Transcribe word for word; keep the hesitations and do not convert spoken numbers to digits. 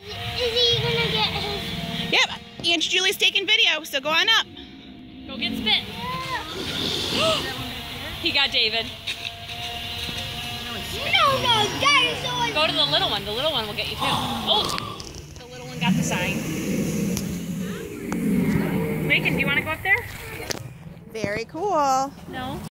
Is he gonna get his? Yep, Aunt Julie's taking video, so go on up. Go get spit. He got David. No, no, that is the one. Go to the little one. The little one will get you too. Oh, the little one got the sign. Macon, do you want to go up there? Very cool. No.